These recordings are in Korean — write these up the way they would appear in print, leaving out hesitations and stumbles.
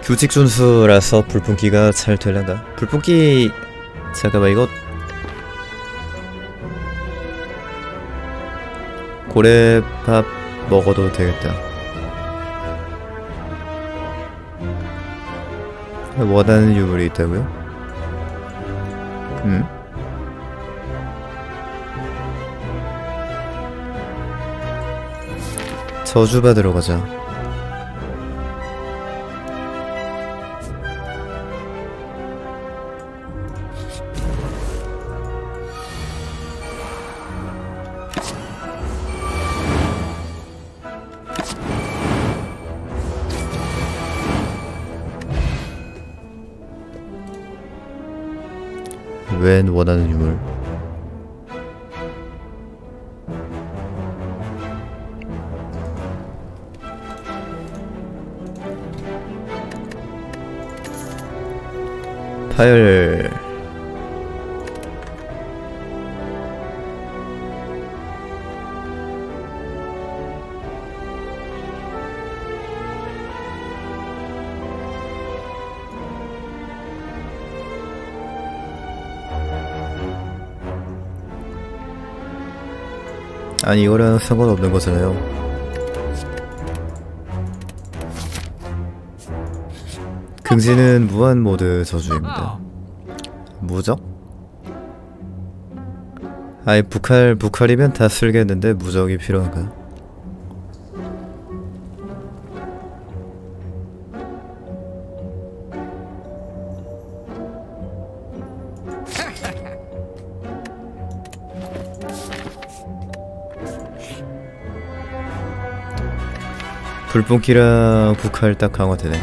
규칙 준수라서 불뿜기가 잘 되려나? 불뿜기... 잠깐만 이거... 고래밥 먹어도 되겠다. 원하는 유물이 있다고요? 저주받으러 가자. 웬 원하는 유물? 파열. 아니 이거랑 상관없는 거잖아요. 긍지는 무한 모드 저주입니다. 무적? 아이 북칼이면 다 쓸겠는데 무적이 필요한가? 불뿜기랑 북칼 딱 강화되네.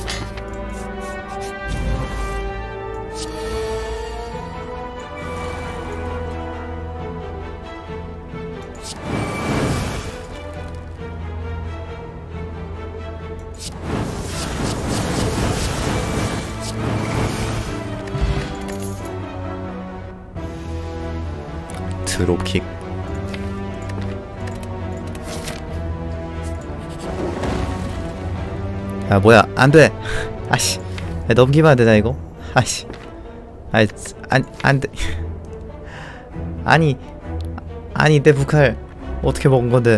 드롭킥. 아 뭐야 안돼. 아씨 넘기면 안되나 이거? 아씨 아이 안돼. 아니 내 북칼 어떻게 먹은건데.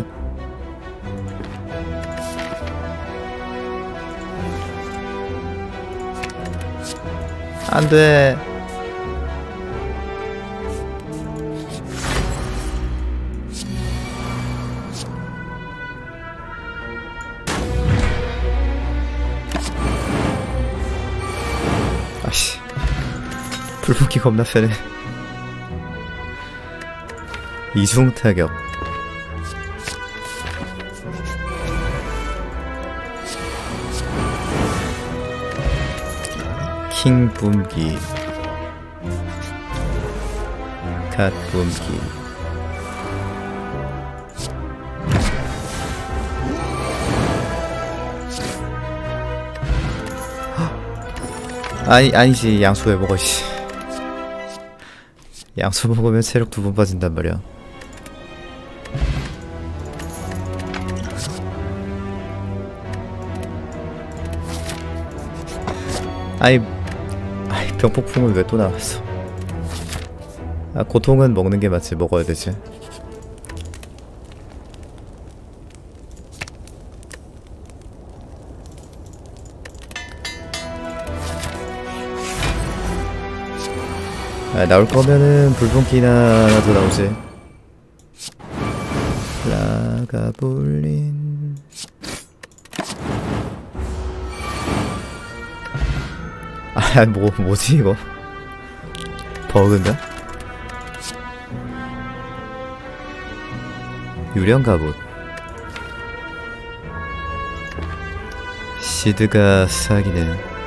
안돼. 아씨 불붙기 겁나 세네. 이중 타격. 킹 뿜기. 갓 뿜기. 아니지 양수 왜 먹어 씨. 양수 먹으면 체력 2번 빠진단 말이야. 아이 병폭풍은 왜 또 나왔어. 아 고통은 먹는 게 맞지. 먹어야 되지. 아, 나올 거면은 불분기나 하나 더 나오지. 라가볼린. 아, 뭐지 이거? 버그인가? 유령 갑옷. 시드가 사기네.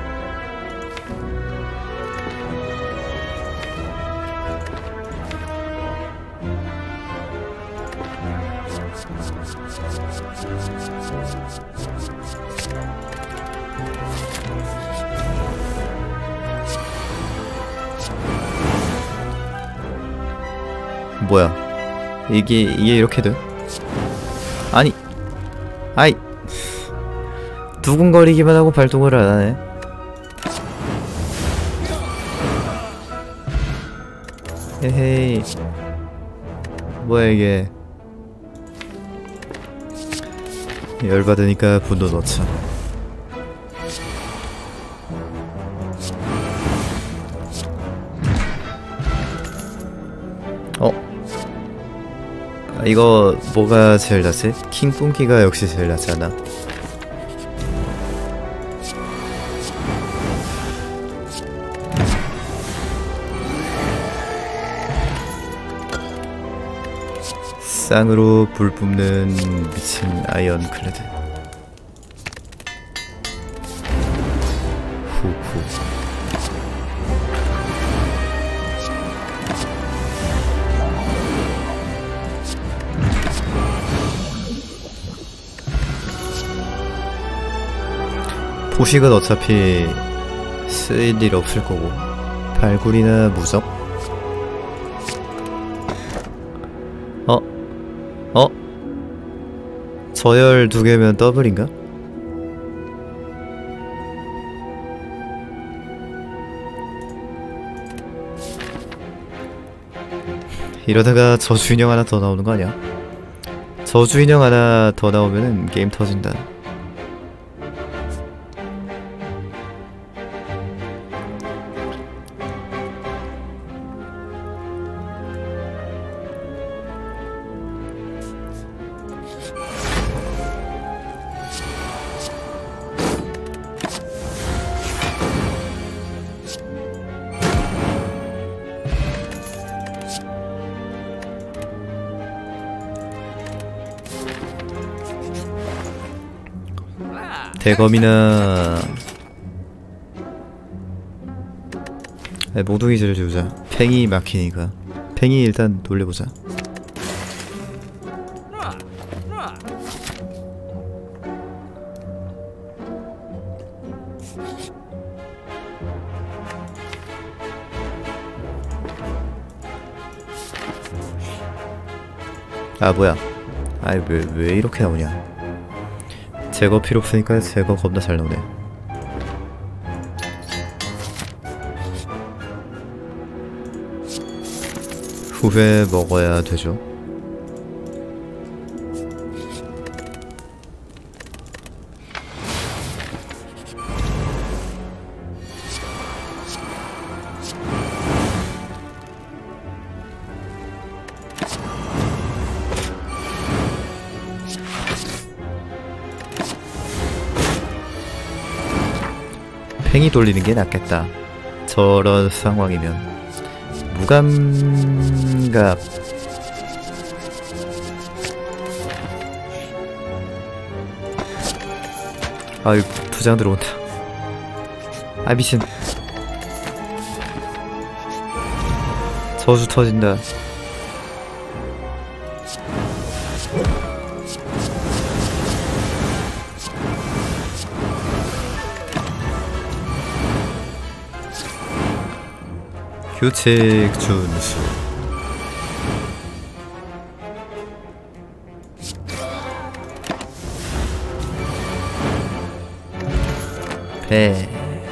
뭐야? 이게 이렇게 돼? 아니, 아이, 두근거리기만 하고 발동을 안 하네. 에헤이. 뭐야 이게. 열받으니까 분노 넣자. 이거 뭐가 제일 낫지? 킹 뿜기가 역시 제일 낫지 않아? 쌍으로 불 뿜는 미친 아이언클레드. 후후. 포식은 어차피 쓰일 일 없을 거고, 발굴이나 무적? 저열 2개면 더블인가? 이러다가 저주인형 하나 더 나오는 거 아니야? 저주인형 하나 더 나오면은 게임 터진다. 대검이나 모두기지를 주자. 팽이 막히니까 팽이 일단 돌려보자. 아 뭐야, 아이 왜 이렇게 나오냐. 제거 필요 없으니까 제거 겁나 잘 나오네. 후회 먹어야 되죠. 팽이 돌리는 게 낫겠다. 저런 상황이면 무감각. 아유, 2장 들어온다. 아 미친. 저주 터진다. 규칙 준수. 배.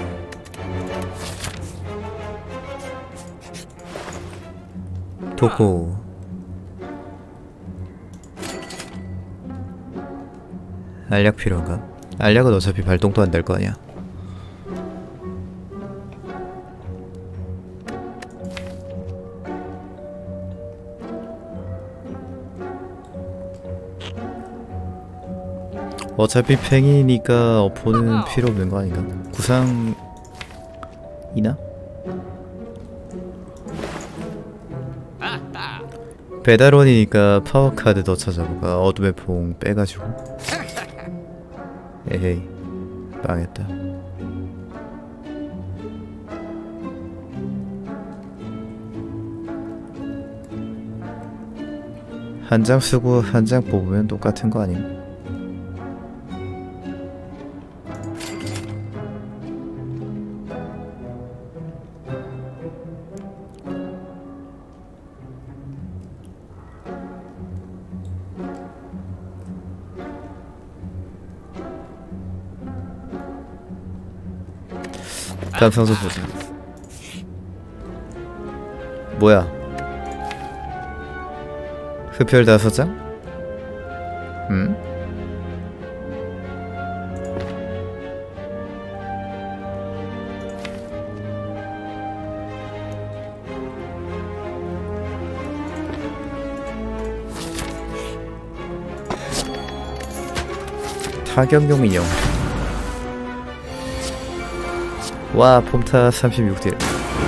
도고. 알약 필요한가? 알약은 어차피 발동도 안 될 거 아니야. 어차피 팽이니까 어포는 필요 없는 거 아닌가? 구상이나? 배달원이니까 파워카드 더 찾아보가. 어둠의 봉 빼가지고. 에헤이 망했다. 한 장 쓰고 한 장 뽑으면 똑같은 거 아님? 감상소 보자. 뭐야? 흡혈 5장? 응? 타격용 인형. 와, 폼타 36딜.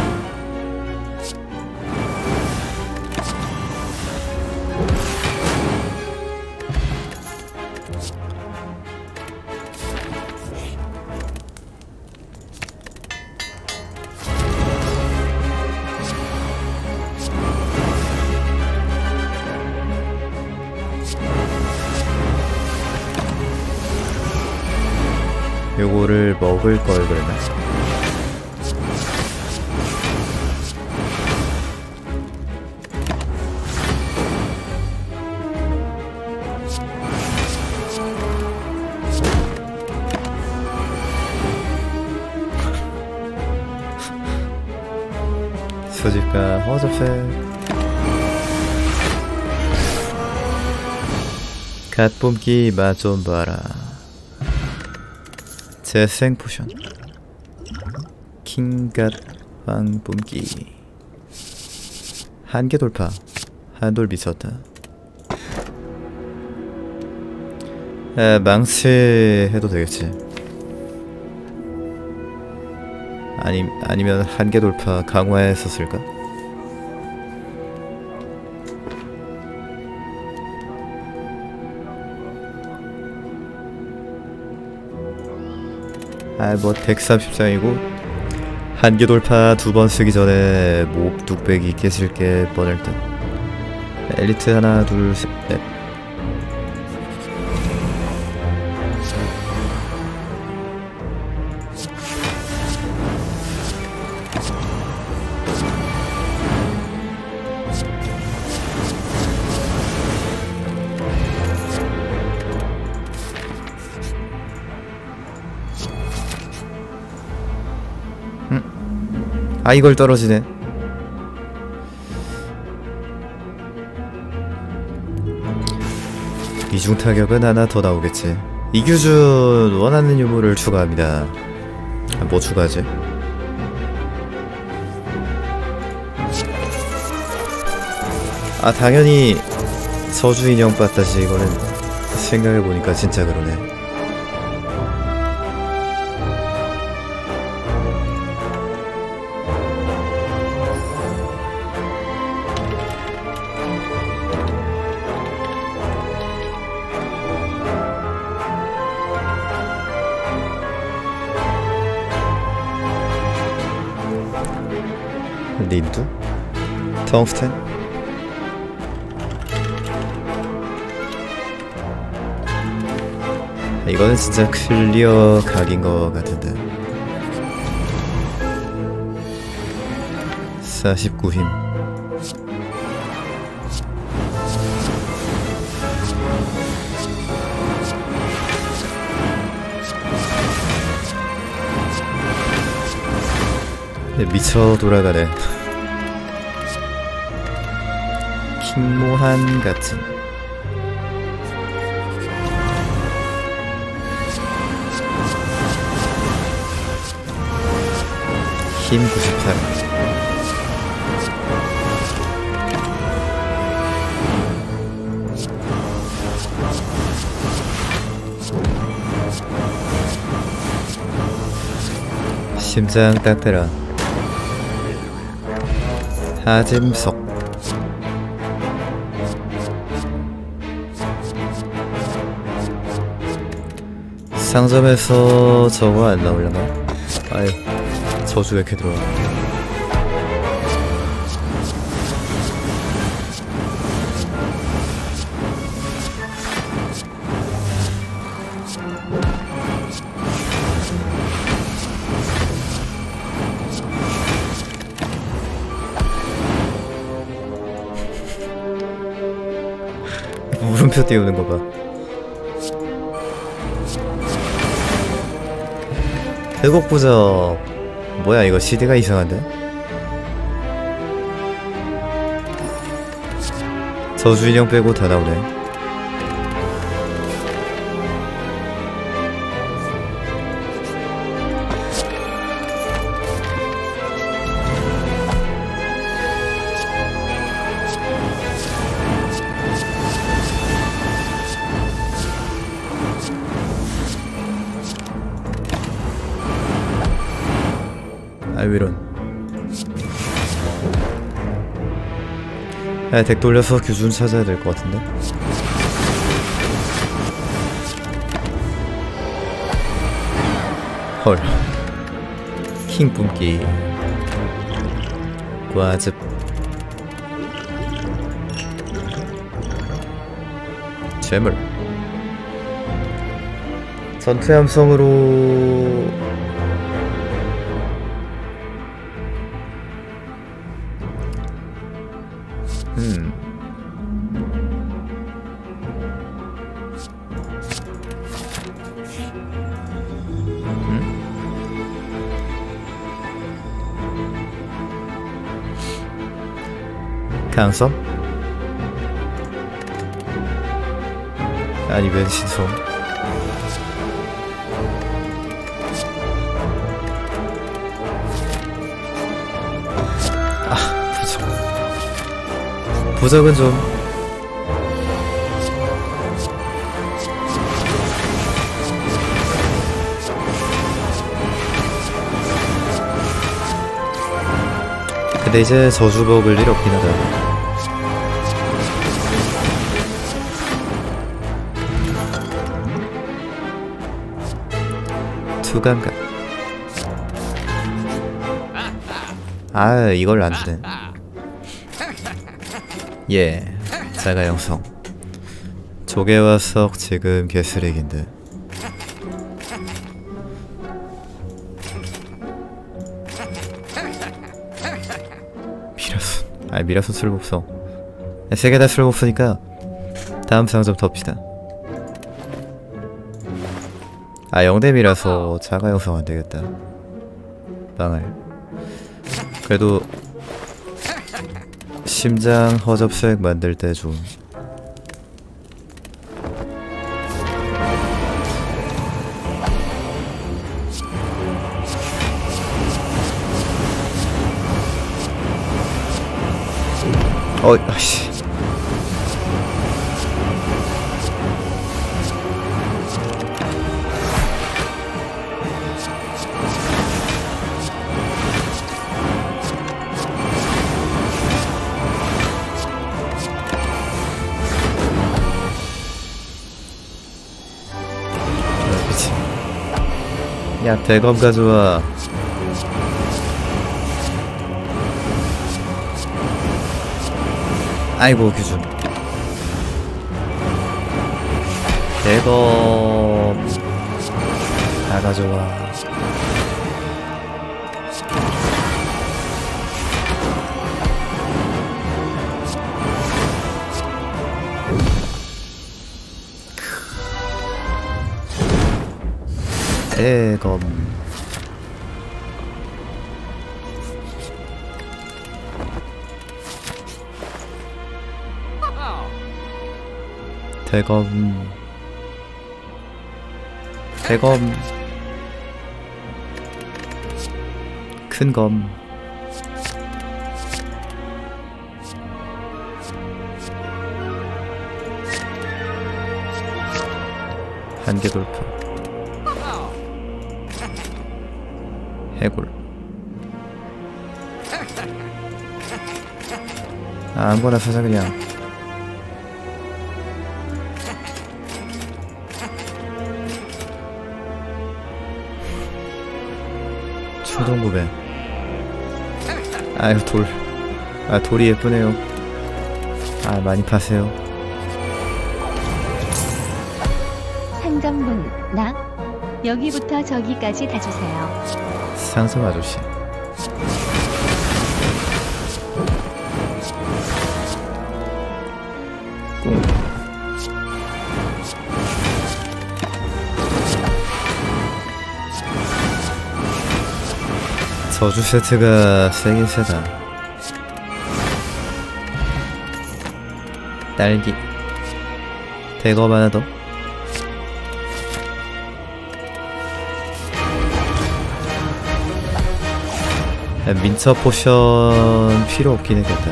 요거를 먹을 걸 그랬나? 수집가 허접색. 갓 뿜기 맛 좀 봐라. 재생 포션 킹갓 황 뿜기. 한계 돌파. 한돌 미쳤다. 망치 해도 되겠지. 아니면 한계 돌파 강화했었을까? 뭐 130장이고 한계 돌파 2번 쓰기 전에 목 뚝배기 깨질 게 뻔할 듯. 엘리트 하나 둘 셋 넷. 아, 이걸 떨어지네. 이중 타격은 하나 더 나오겠지. 이규준 원하는 유물을 추가합니다. 뭐 추가하지? 아, 당연히 서주 인형 빠따지. 이거는 생각해보니까 진짜 그러네. 린두? 텅스텐? 이거는 진짜 클리어 각인 것 같은데. 49힘. 미쳐 돌아가네. 킹모한 같은. 힘 98. 심장 따뜻라. 하짐석. 상점에서 저거 안 나오려나? 아유, 저주 왜 이렇게 들어와. 물음표 띄우는 거 봐. 회복 부적 뭐야 이거 CD가 이상한데? 저주 인형 빼고 다 나오네. 아유 이런. 야, 덱 돌려서 규준 찾아야 될 것 같은데. 헐. 킹 뿜기. 과즙. 재물. 전투 함성으로 강성? 아니 변신성. 아 부적. 부적은 좀 근데 이제 저주 먹을 일 없긴 하다. 두감각. 아 이걸 안 주네. 예, 자가 영성. 조개와 석 지금 개쓰레기인데. 미라손. 아 미라손 쓸모없어. 세 개 다 쓸모없으니까 다음 상점 덮시다. 아 영댐이라서 자가 영성 안되겠다. 망할. 그래도 심장 허접색 만들 때 좀 아씨. 야 대검 가져와. 아이고 규준. 대검 다 가져와. 대검. 대검. 대검. 큰검. 한계 돌파. 해골. 아, 아무거나 사자 그냥. 초동구배. 아유 돌. 아 돌이 예쁘네요. 아 많이 파세요. 상점문 나 여기부터 저기까지 다 주세요. 상점 아저씨. 저주 세트가 세긴 세다. 딸기 대검 하나 더. 민처 포션 필요 없긴 했겠다.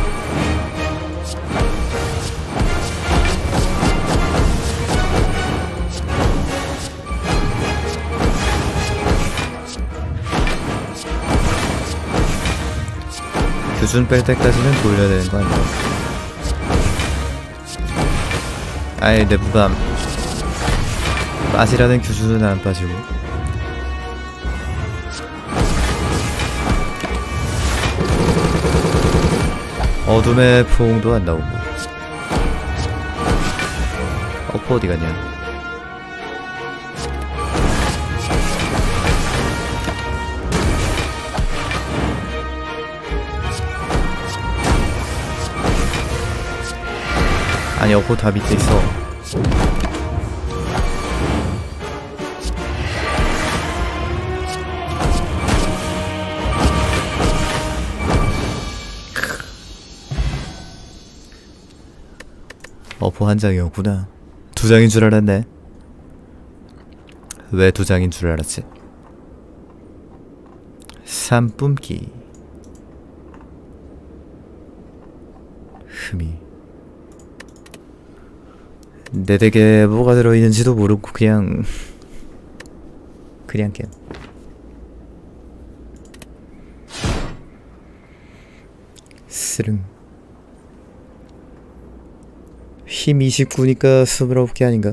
규준 뺄 때까지는 돌려야 되는 거 아니야? 아예 내 부감 빠지라는 규준은 안 빠지고. 어둠의 포옹도 안 나오고. 어퍼 어디 갔냐? 아니 어퍼 다 밑에 있어. 어퍼 한 장이었구나. 두 장인 줄 알았네. 왜 두 장인 줄 알았지? 산뿜기 흠이 내 덱에 뭐가 들어있는지도 모르고 그냥 겜. 스릉 힘 29니까 29개 아닌가?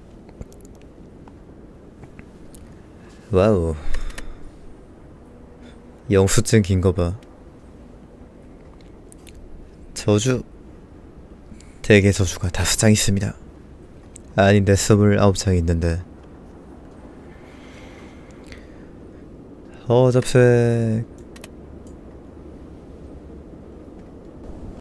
와우 영수증 긴거봐. 저주 대개 저주가 5장 있습니다. 아닌데 29장 있는데. 접색